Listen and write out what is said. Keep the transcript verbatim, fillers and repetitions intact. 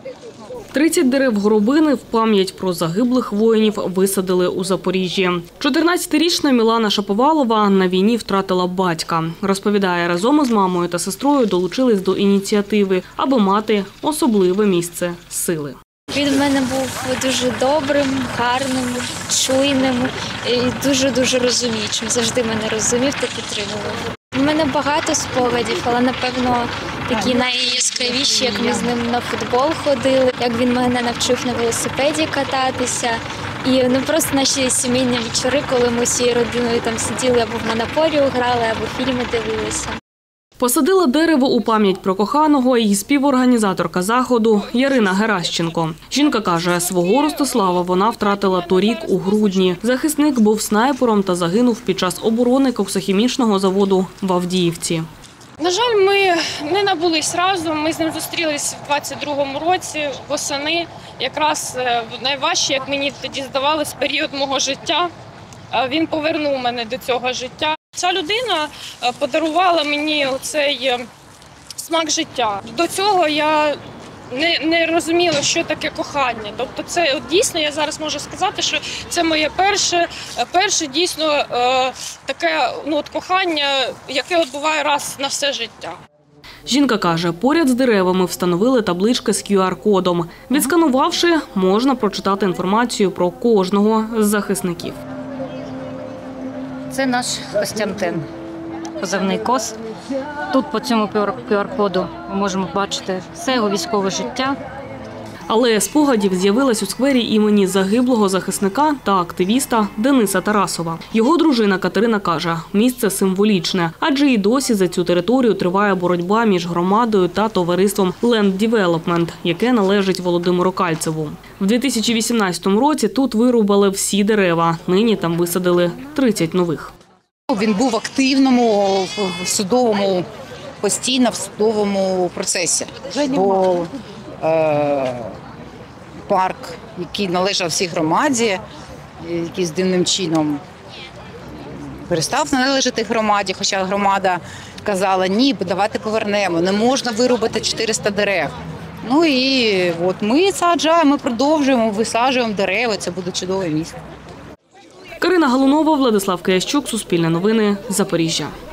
тридцять дерев горобини в пам'ять про загиблих воїнів висадили у Запоріжжі. чотирнадцятирічна Мілана Шаповалова на війні втратила батька. Розповідає, разом із мамою та сестрою долучились до ініціативи, аби мати особливе місце сили. Він в мене був дуже добрим, гарним, чуйним і дуже-дуже розуміючим. Завжди мене розумів та підтримував. У мене багато спогадів, але, напевно, такі найяскравіші, як ми з ним на футбол ходили, як він мене навчив на велосипеді кататися. І ну, просто наші сімейні вечори, коли ми всією родиною там сиділи, або в монополію грали, або фільми дивилися. Посадила дерево у пам'ять про коханого і співорганізаторка заходу Ярина Геращенко. Жінка каже, свого Ростислава вона втратила торік у грудні. Захисник був снайпером та загинув під час оборони коксохімічного заводу в Авдіївці. На жаль, ми не набулись разом, ми з ним зустрілись в двадцять другому році, восени. Якраз найважче, як мені тоді здавалось, період мого життя. Він повернув мене до цього життя. Ця людина подарувала мені цей смак життя. До цього я не, не розуміла, що таке кохання. Тобто це дійсно, я зараз можу сказати, що це моє перше, перше дійсно таке ну, от кохання, яке от буває раз на все життя. Жінка каже, поряд з деревами встановили таблички з кю ар кодом. Відсканувавши, можна прочитати інформацію про кожного з захисників. Це наш Костянтин, позивний Кос. Тут по цьому кю ар коду ми можемо бачити все його військове життя. Алея спогадів з'явилась у сквері імені загиблого захисника та активіста Дениса Тарасова. Його дружина Катерина каже, місце символічне, адже і досі за цю територію триває боротьба між громадою та товариством Land Development, яке належить Володимиру Кальцеву. В дві тисячі вісімнадцятому році тут вирубали всі дерева, нині там висадили тридцять нових. Він був в активному в судовому, постійно в судовому процесі. Бо е, парк, який належав всій громаді, який з дивним чином перестав належати громаді, хоча громада казала, ні, давайте повернемо, не можна вирубати чотириста дерев. Ну і от ми саджаємо, ми продовжуємо, висаджуємо дерева, це буде чудове місце. Карина Галунова, Владислав Киящук, Суспільне новини, Запоріжжя.